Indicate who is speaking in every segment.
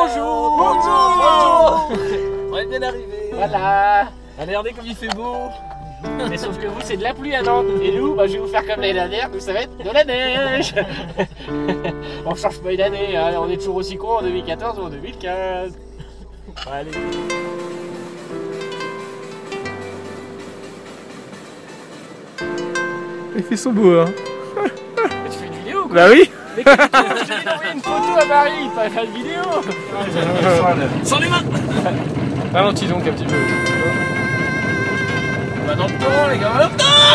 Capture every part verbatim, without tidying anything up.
Speaker 1: Bonjour.
Speaker 2: Bonjour.
Speaker 1: Bonjour.
Speaker 2: On est bien arrivé.
Speaker 1: Voilà.
Speaker 2: Regardez comme il fait beau.
Speaker 1: Mais sauf que vous, c'est de la pluie à Nantes. Et nous, bah, je vais vous faire comme l'année dernière, nous, ça va être de la neige. On change pas une année, hein. On est toujours aussi con en deux mille quatorze ou en deux mille quinze. Allez.
Speaker 3: Il fait son beau, hein.
Speaker 1: Mais tu fais une vidéo ou quoi?
Speaker 3: Bah oui.
Speaker 1: Mais quand je t'ai envoyé une photo à Marie, pas faire une vidéo.
Speaker 2: Sans les mains.
Speaker 3: Ralentis donc un petit peu.
Speaker 2: On va dans le temps, les gars.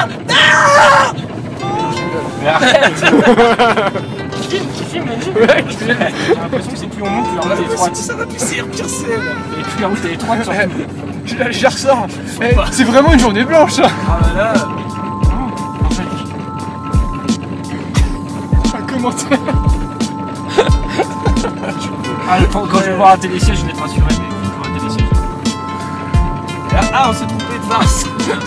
Speaker 1: Mais arrête. Qui filme, qui filme, Benji?
Speaker 3: Ouais,
Speaker 1: J'ai l'impression que c'est plus on monte, plus la route est étroite.
Speaker 2: Ça va plus, c'est pire c'est.
Speaker 1: Et plus la route est étroite, surtout.
Speaker 3: Je, je ressors. Eh, c'est vraiment une journée blanche. Hein.
Speaker 2: Ah bah là.
Speaker 3: Un commentaire.
Speaker 1: Ah, quand, quand je vais voir un télésiège, je vais te rassurer, mais je vois un télésiège.
Speaker 2: Ah, on s'est trompé de farce.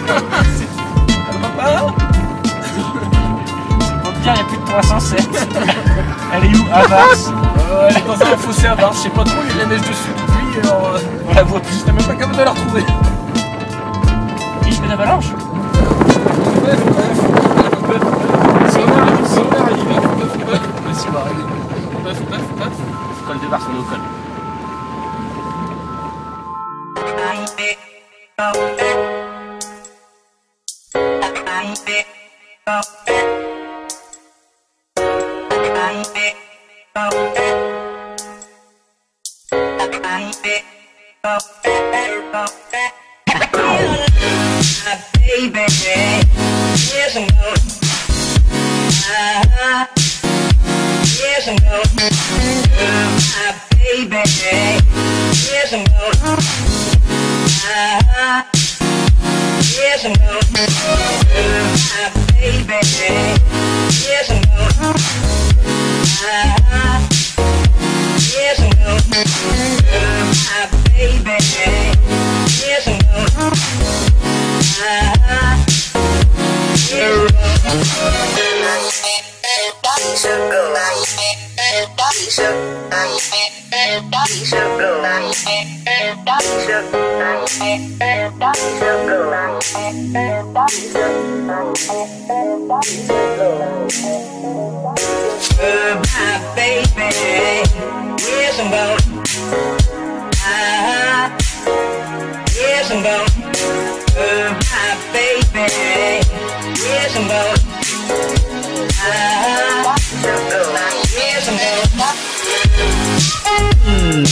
Speaker 2: Papa.
Speaker 1: Pour te dire, il n'y a plus de trois cent sept. Elle est où? À Vars.
Speaker 2: Euh, elle est dans un fossé à Vars, je sais pas trop, il y a de la neige dessus depuis, alors euh,
Speaker 1: On la voit plus.
Speaker 2: j'étais même pas capable de la retrouver.
Speaker 1: Risque d'avalanche.
Speaker 2: Bref, bref. Sommaire, sommaire, il y va. Bref, bref. Mais c'est pareil. Bref, bref, bref.
Speaker 1: Col de Vars, on est au col.
Speaker 4: Baby, yes I'm going. Uh-huh. Yes I'm going. Uh, baby, yes I'm going. Uh-huh. Yes I'm going. Uh, baby, yes I'm going. Uh-huh. Yes I'm going. Uh, baby, yes I'm going. Uh-huh. Uh, my baby, yes I'm going. Uh-huh. Yes I'm going. Uh, my baby, yes I'm going. Uh-huh. Yes I'm going. Mm.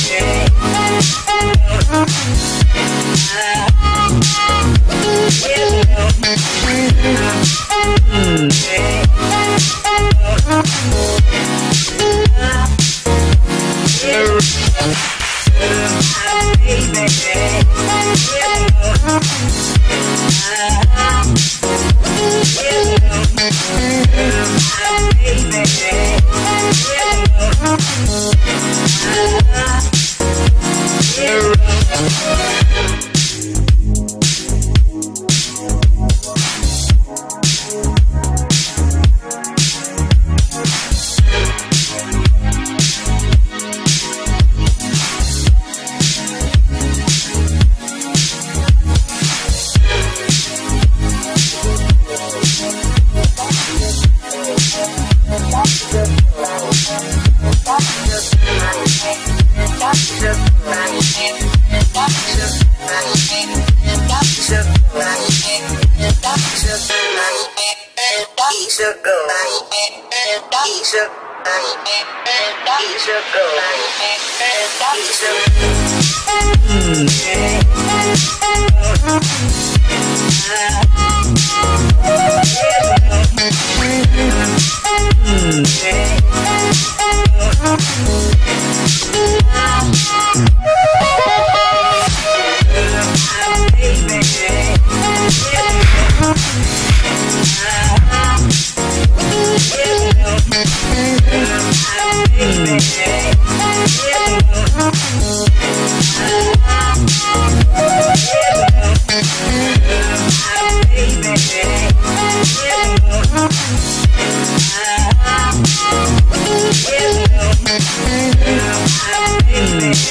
Speaker 4: Baby.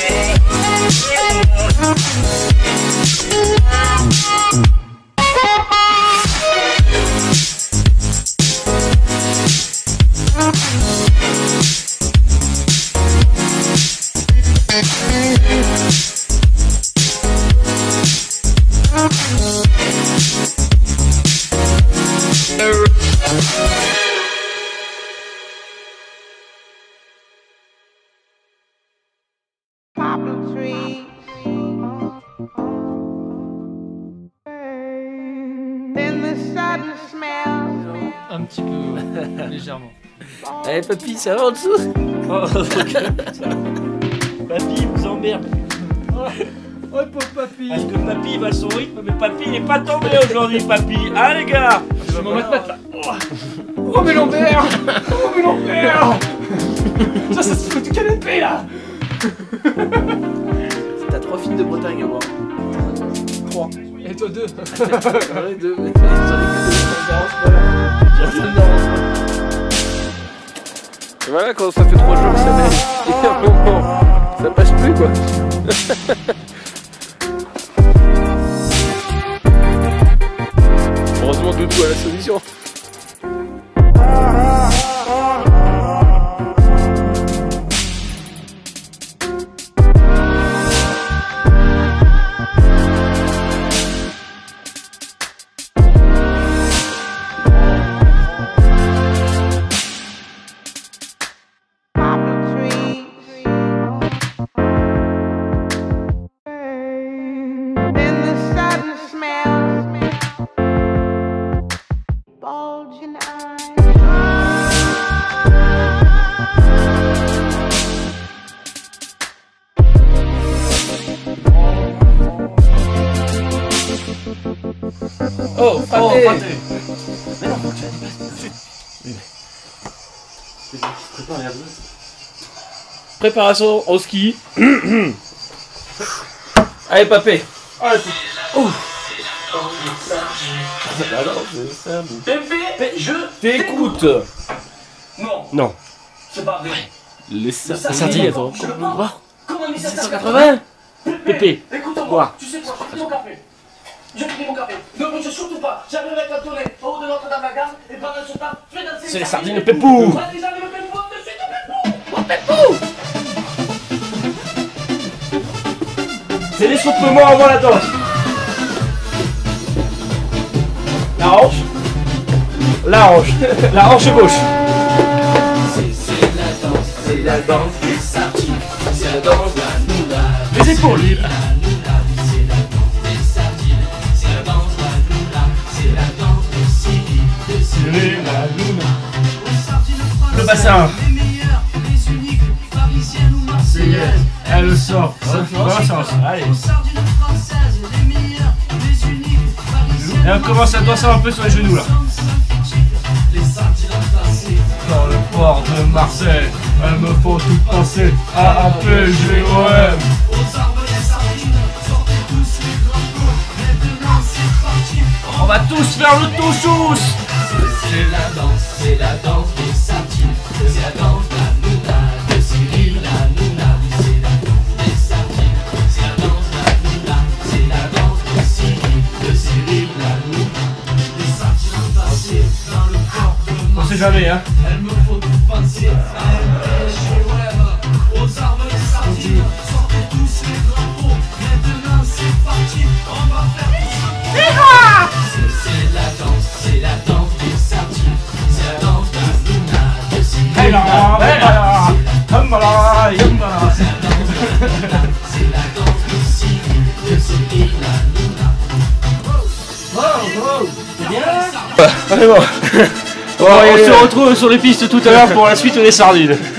Speaker 3: Légèrement.
Speaker 5: Allez, papy, ça va en dessous?
Speaker 1: Oh, papy vous emmerde.
Speaker 3: Oh, pauvre papy.
Speaker 1: Parce que papy il va à son rythme, mais papy il est pas tombé aujourd'hui, papy. Ah les gars.
Speaker 3: Je vais m'en mettre là. Oh, mais Lambert. Oh, mais Lambert. Ça, ça se fout du canapé là.
Speaker 5: T'as trois filles de Bretagne à voir.
Speaker 3: Trois. Et toi deux.
Speaker 5: J'en ai deux, mais j'en ai que deux, ça me dérange pas là. Ça me dérange pas. Et voilà, quand ça fait trois jours que ça neige, et à un moment, ça passe plus quoi. Heureusement Doudou a la solution. Oh, frappé.
Speaker 1: Oh, mais non, faut que tu la dépasses.
Speaker 5: Préparation au ski. Allez, papé.
Speaker 1: Allez,
Speaker 5: Oh.
Speaker 1: Pépé, je
Speaker 5: T'écoutes.
Speaker 1: Non,
Speaker 5: Non.
Speaker 1: c'est pas vrai.
Speaker 5: Les
Speaker 1: Ça
Speaker 5: sardines,
Speaker 1: dit,
Speaker 5: attends.
Speaker 1: je le prends. Comment on dit ça?
Speaker 5: sept cent quatre-vingts. Pépé.
Speaker 1: Écoute-moi,
Speaker 5: Quoi?
Speaker 1: tu sais quoi, j'ai pris mon café. J'ai pris mon café. Ne bouge surtout pas. J'arrive avec la tournée au haut de Notre-Dame-la-Garde et pendant ce temps, je vais danser.
Speaker 5: C'est les sardines de Pépou.
Speaker 1: Allez, j'arrive au Pépou, de suite au Pépou.
Speaker 5: C'est l'essoufflement avant la danse. La hanche. La hanche. La hanche gauche.
Speaker 6: C'est la danse, c'est la danse des sardines, c'est la danse de la nouna.
Speaker 5: Les épaules.
Speaker 6: C'est la danse des sardines, c'est la danse de la nouna, c'est la danse de Cyril, de Cyril la nouna.
Speaker 5: Le bassin.
Speaker 6: Les meilleurs, les uniques, parisiennes ou marseillaises.
Speaker 5: Elle sort. Dans le sens. Allez.
Speaker 6: Aux sardines françaises, les meilleurs, les uniques, parisiennes.
Speaker 5: Et on commence à danser un peu sur les genoux là.
Speaker 6: Les sardines entassées.
Speaker 5: Dans le port de Marseille, elles me font tout penser à un P G O M.
Speaker 6: Aux arbres les sardines, sortez tous les drapeaux. Maintenant c'est parti.
Speaker 5: On va tous faire le touchous.
Speaker 6: C'est la danse, c'est la danse des sardines, c'est la danse de la nouna, de Cyril la nouna. C'est la danse des sardines, c'est la danse de la nouna, c'est la danse de Cyril, de Cyril la nouna. Les sardines entassées dans le corps de
Speaker 5: On sait jamais hein.
Speaker 6: elle me faut tout penser à M P G O M. Aux arbres les sardines, sortez tous les drapeaux. Maintenant c'est parti, on va faire tout ça. C'est c'est la danse, c'est la danse des sardines, c'est la danse de la nouna, de Cyril
Speaker 5: Hey
Speaker 6: la
Speaker 5: là, hey là, hum là, hum là.
Speaker 6: c'est la danse de Cyril, de Cyril la nouna.
Speaker 5: Allez bon.
Speaker 1: Bon, on se retrouve sur les pistes tout à l'heure pour la suite des sardines.